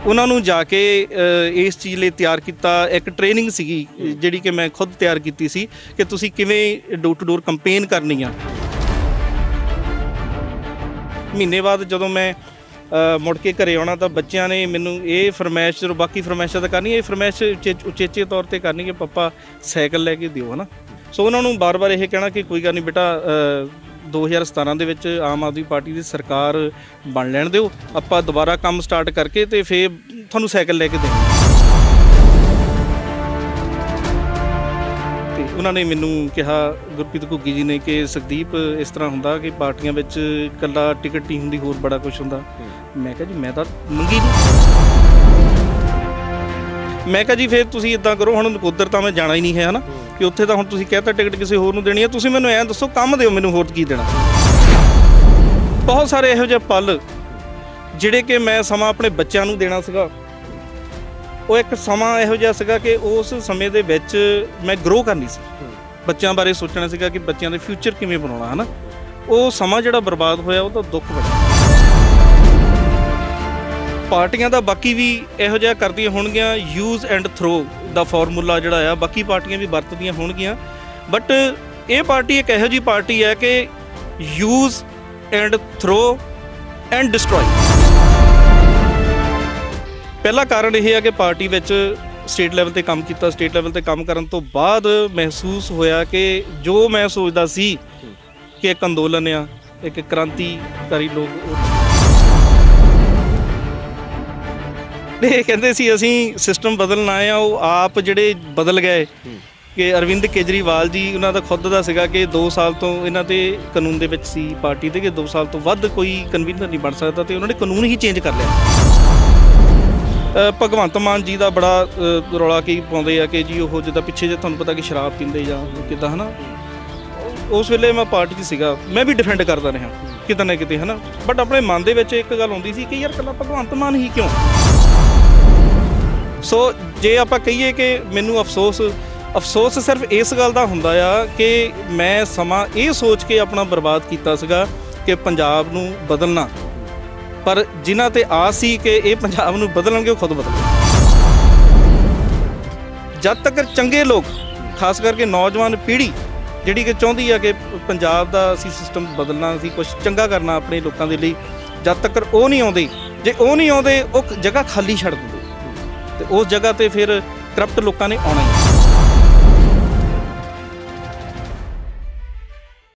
ਉਹਨਾਂ ਨੂੰ ਜਾ ਕੇ ਇਸ ਚੀਜ਼ ਲਈ ਤਿਆਰ ਕੀਤਾ। ਇੱਕ ਟ੍ਰੇਨਿੰਗ ਸੀਗੀ ਜਿਹੜੀ ਕਿ ਮੈਂ ਖੁਦ ਤਿਆਰ ਕੀਤੀ ਸੀ ਕਿ ਤੁਸੀਂ ਕਿਵੇਂ ਡੋਰ ਟੂ ਡੋਰ ਕੰਪੇਨ ਕਰਨੀ ਆ। ਮਹੀਨੇ ਬਾਅਦ ਜਦੋਂ ਮੈਂ ਮੁੜ ਕੇ ਘਰੇ ਆਉਣਾ ਤਾਂ ਬੱਚਿਆਂ ਨੇ ਮੈਨੂੰ ਇਹ ਫਰਮਾਇਸ਼, ਜਦੋਂ ਬਾਕੀ ਫਰਮਾਇਸ਼ਾਂ ਤਾਂ ਕਰਨੀ, ਇਹ ਫਰਮਾਇਸ਼ ਉਚੇਚੇ ਤੌਰ 'ਤੇ ਕਰਨੀ ਕਿ ਪਾਪਾ ਸਾਈਕਲ ਲੈ ਕੇ ਦਿਓ, ਹੈ ਨਾ। ਸੋ ਉਹਨਾਂ ਨੂੰ ਵਾਰ-ਵਾਰ ਇਹ ਕਹਿਣਾ ਕਿ ਕੋਈ ਗੱਲ ਨਹੀਂ ਬੇਟਾ, 2017 ਦੇ ਵਿੱਚ ਆਮ ਆਦਮੀ ਪਾਰਟੀ ਦੀ ਸਰਕਾਰ ਬਣ ਲੈਣ ਦਿਓ, ਆਪਾਂ ਦੁਬਾਰਾ ਕੰਮ ਸਟਾਰਟ ਕਰਕੇ ਅਤੇ ਫਿਰ ਤੁਹਾਨੂੰ ਸਾਈਕਲ ਲੈ ਕੇ ਦੇਵਾਂਗੇ। ਅਤੇ ਉਹਨਾਂ ਨੇ ਮੈਨੂੰ ਕਿਹਾ, ਗੁਰਪ੍ਰੀਤ ਘੁੱਗੀ ਜੀ ਨੇ, ਕਿ ਸੁਖਦੀਪ ਇਸ ਤਰ੍ਹਾਂ ਹੁੰਦਾ ਕਿ ਪਾਰਟੀਆਂ ਵਿੱਚ ਇਕੱਲਾ ਟਿਕਟ ਨਹੀਂ ਹੁੰਦੀ, ਹੋਰ ਬੜਾ ਕੁਛ ਹੁੰਦਾ। ਮੈਂ ਕਿਹਾ ਜੀ ਮੈਂ ਤਾਂ ਮੰਗੀ ਨਹੀਂ। ਮੈਂ ਕਿਹਾ ਜੀ ਫਿਰ ਤੁਸੀਂ ਇੱਦਾਂ ਕਰੋ, ਹੁਣ ਨਕੋਦਰ ਤਾਂ ਮੈਂ ਜਾਣਾ ਹੀ ਨਹੀਂ ਹੈ, ਹੈ ਨਾ, ਕਿ ਉੱਥੇ ਤਾਂ ਹੁਣ ਤੁਸੀਂ ਕਹਿਤਾ ਟਿਕਟ ਕਿਸੇ ਹੋਰ ਨੂੰ ਦੇਣੀ ਹੈ, ਤੁਸੀਂ ਮੈਨੂੰ ਐਂ ਦੱਸੋ ਕੰਮ ਦਿਓ ਮੈਨੂੰ, ਹੋਰ ਕੀ ਦੇਣਾ। ਬਹੁਤ ਸਾਰੇ ਇਹੋ ਜਿਹੇ ਪਲ ਜਿਹੜੇ ਕਿ ਮੈਂ ਸਮਾਂ ਆਪਣੇ ਬੱਚਿਆਂ ਨੂੰ ਦੇਣਾ ਸੀਗਾ, ਉਹ ਇੱਕ ਸਮਾਂ ਇਹੋ ਜਿਹਾ ਸੀਗਾ ਕਿ ਉਸ ਸਮੇਂ ਦੇ ਵਿੱਚ ਮੈਂ ਗਰੋ ਕਰਨੀ ਸੀ, ਬੱਚਿਆਂ ਬਾਰੇ ਸੋਚਣਾ ਸੀਗਾ ਕਿ ਬੱਚਿਆਂ ਦੇ ਫਿਊਚਰ ਕਿਵੇਂ ਬਣਾਉਣਾ, ਹੈ ਨਾ। ਉਹ ਸਮਾਂ ਜਿਹੜਾ ਬਰਬਾਦ ਹੋਇਆ ਉਹ ਤਾਂ ਦੁੱਖ ਬੜਾ। ਪਾਰਟੀਆਂ ਦਾ ਬਾਕੀ ਵੀ ਇਹੋ ਜਿਹਾ ਕਰਦੀਆਂ ਹੋਣਗੀਆਂ, ਯੂਜ਼ ਐਂਡ ਥਰੋ ਦਾ ਫਾਰਮੂਲਾ ਜਿਹੜਾ ਆ ਬਾਕੀ ਪਾਰਟੀਆਂ ਵੀ ਵਰਤਦੀਆਂ ਹੋਣਗੀਆਂ, ਬਟ ਇਹ ਪਾਰਟੀ ਇੱਕ ਇਹੋ ਜਿਹੀ ਪਾਰਟੀ ਹੈ ਕਿ use and throw and destroy. ਪਹਿਲਾ ਕਾਰਨ ਇਹ ਹੈ ਕਿ ਪਾਰਟੀ ਵਿੱਚ ਸਟੇਟ ਲੈਵਲ 'ਤੇ ਕੰਮ ਕੀਤਾ। ਸਟੇਟ ਲੈਵਲ 'ਤੇ ਕੰਮ ਕਰਨ ਤੋਂ ਬਾਅਦ ਮਹਿਸੂਸ ਹੋਇਆ ਕਿ ਜੋ ਮੈਂ ਸੋਚਦਾ ਸੀ ਕਿ ਇੱਕ ਅੰਦੋਲਨ ਆ, ਇੱਕ ਕ੍ਰਾਂਤੀਕਾਰੀ ਲੋਕ ਇਹ ਕਹਿੰਦੇ ਸੀ ਅਸੀਂ ਸਿਸਟਮ ਬਦਲਣ ਆਏ ਆ, ਉਹ ਆਪ ਜਿਹੜੇ ਬਦਲ ਗਏ। ਕਿ ਅਰਵਿੰਦ ਕੇਜਰੀਵਾਲ ਜੀ, ਉਹਨਾਂ ਦਾ ਖੁਦ ਦਾ ਸੀਗਾ ਕਿ 2 ਸਾਲ ਤੋਂ ਇਹਨਾਂ 'ਤੇ ਕਾਨੂੰਨ ਦੇ ਵਿੱਚ ਸੀ ਪਾਰਟੀ ਦੇ ਕਿ 2 ਸਾਲ ਤੋਂ ਵੱਧ ਕੋਈ ਕਨਵੀਨਰ ਨਹੀਂ ਬਣ ਸਕਦਾ, ਅਤੇ ਉਹਨਾਂ ਨੇ ਕਾਨੂੰਨ ਹੀ ਚੇਂਜ ਕਰ ਲਿਆ। ਭਗਵੰਤ ਮਾਨ ਜੀ ਦਾ ਬੜਾ ਰੌਲਾ ਕੀ ਪਾਉਂਦੇ ਆ ਕਿ ਜੀ ਉਹ ਜਿੱਦਾਂ ਪਿੱਛੇ ਜੇ ਤੁਹਾਨੂੰ ਪਤਾ ਕਿ ਸ਼ਰਾਬ ਪੀਂਦੇ ਜਾਂ ਕਿੱਦਾਂ, ਹੈ ਨਾ। ਉਸ ਵੇਲੇ ਮੈਂ ਪਾਰਟੀ 'ਚ ਸੀਗਾ, ਮੈਂ ਵੀ ਡਿਫੈਂਡ ਕਰਦਾ ਰਿਹਾ ਕਿਤੇ ਨਾ ਕਿਤੇ, ਹੈ ਨਾ। ਬਟ ਆਪਣੇ ਮਨ ਦੇ ਵਿੱਚ ਇੱਕ ਗੱਲ ਆਉਂਦੀ ਸੀ ਕਿ ਯਾਰ ਇਕੱਲਾ ਭਗਵੰਤ ਮਾਨ ਹੀ ਕਿਉਂ। ਸੋ ਜੇ ਆਪਾਂ ਕਹੀਏ ਕਿ ਮੈਨੂੰ ਅਫਸੋਸ ਸਿਰਫ ਇਸ ਗੱਲ ਦਾ ਹੁੰਦਾ ਆ ਕਿ ਮੈਂ ਸਮਾਂ ਇਹ ਸੋਚ ਕੇ ਆਪਣਾ ਬਰਬਾਦ ਕੀਤਾ ਸੀਗਾ ਕਿ ਪੰਜਾਬ ਨੂੰ ਬਦਲਣਾ, ਪਰ ਜਿਨ੍ਹਾਂ 'ਤੇ ਆਸ ਸੀ ਕਿ ਇਹ ਪੰਜਾਬ ਨੂੰ ਬਦਲਣਗੇ ਉਹ ਖੁਦ ਬਦਲਣਗੇ। ਜਦ ਤੱਕ ਚੰਗੇ ਲੋਕ, ਖਾਸ ਕਰਕੇ ਨੌਜਵਾਨ ਪੀੜ੍ਹੀ ਜਿਹੜੀ ਕਿ ਚਾਹੁੰਦੀ ਆ ਕਿ ਪੰਜਾਬ ਦਾ ਅਸੀਂ ਸਿਸਟਮ ਬਦਲਣਾ, ਅਸੀਂ ਕੁਛ ਚੰਗਾ ਕਰਨਾ ਆਪਣੇ ਲੋਕਾਂ ਦੇ ਲਈ, ਜਦ ਤੱਕ ਉਹ ਨਹੀਂ ਆਉਂਦੇ, ਜੇ ਉਹ ਨਹੀਂ ਆਉਂਦੇ ਉਹ ਜਗ੍ਹਾ ਖਾਲੀ ਛੱਡ ਦਿੰਦੇ, ਅਤੇ ਉਸ ਜਗ੍ਹਾ 'ਤੇ ਫਿਰ ਕਰਪਟ ਲੋਕਾਂ ਨੇ ਆਉਣਾ ਹੀ।